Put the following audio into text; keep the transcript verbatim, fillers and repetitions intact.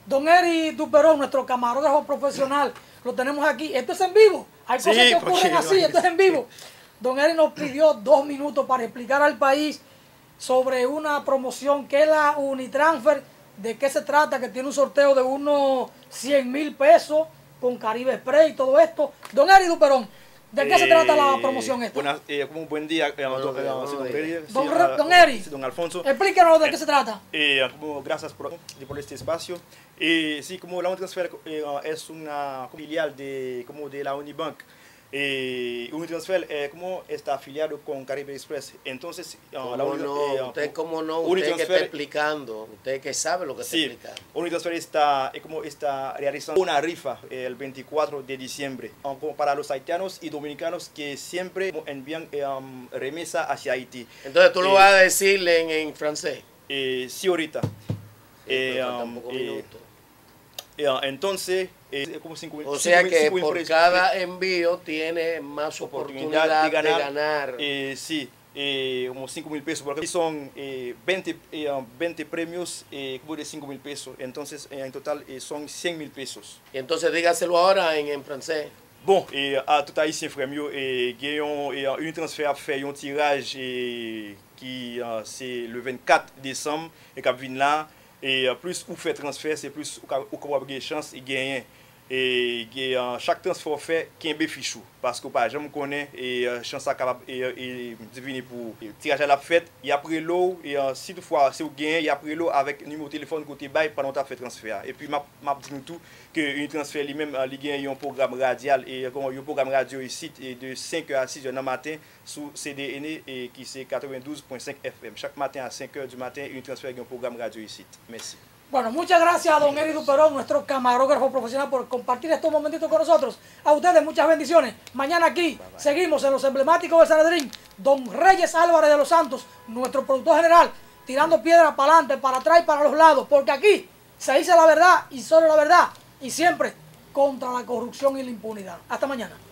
Don Eri Duperón, nuestro camarógrafo profesional, lo tenemos aquí. Esto es en vivo. Hay cosas sí, que ocurren así, esto es en vivo. Don Eri nos pidió dos minutos para explicar al país sobre una promoción que es la Unitransfer, de qué se trata, que tiene un sorteo de unos cien mil pesos con Caribe Express y todo esto. Don Eri Duperón, ¿de qué eh, se trata la promoción esta? Buenas, eh, un buen día, eh, don, don, don, don, don, don Eri. Don Alfonso. Explíquenos de qué se trata. Eh, como, gracias por, por este espacio. Eh, sí, como la Unitransfer eh, es una filial de, como de la Unibank. Eh, Unitransfer eh, como está afiliado con Caribe Express, entonces uh, la Uni, no, eh, usted como no, usted que está explicando, usted que sabe lo que sí, está explicando. Unitransfer está, eh, como está realizando una rifa eh, el veinticuatro de diciembre um, como para los haitianos y dominicanos que siempre envían eh, um, remesa hacia Haití. Entonces tú lo eh, vas a decirle en, en francés. Eh, sí, ahorita. Sí, eh, um, eh, eh, entonces Eh, como cinco, o sea cinco, que cinco por cada envío tiene más oportunidad, oportunidad de ganar. De ganar. Eh, sí, eh, como cinco mil pesos, porque son eh, veinte, eh, veinte premios eh, como de cinco mil pesos, entonces eh, en total eh, son cien mil pesos. Y entonces dígaselo ahora en, en francés. Bon, et à tout haïtien frère mieux, et gagnons et Unitransfer fait un tirage et qui uh, c'est le vingt-quatre décembre et qui vient là et uh, plus vous faites transfert, c'est plus vous avez des chances de gagner. Et, et uh, chaque transfert fait qui est béfichou parce que par exemple on connaît et uh, chance à capable et, et deviner pour tirage à la fête et après l'eau et uh, si toutefois c'est au gain et après l'eau avec numéro de téléphone côté bail pendant ta fait transfert et puis m'a m'a dit tout que une transfert lui-même uh, il gagne un programme radial et comme un programme radio ici et de cinq heures à six heures du matin sous C D N et qui c'est quatre-vingt-douze point cinq F M chaque matin à cinq heures du matin une transfert un programme radio ici. Merci. Bueno, muchas gracias a don Eri Duperón, nuestro camarógrafo profesional, por compartir estos momentitos con nosotros. A ustedes muchas bendiciones. Mañana aquí bye, bye. seguimos en los emblemáticos del Sanedrín. Don Reyes Álvarez de los Santos, nuestro productor general, tirando piedras para adelante, para atrás y para los lados, porque aquí se dice la verdad y solo la verdad, y siempre contra la corrupción y la impunidad. Hasta mañana.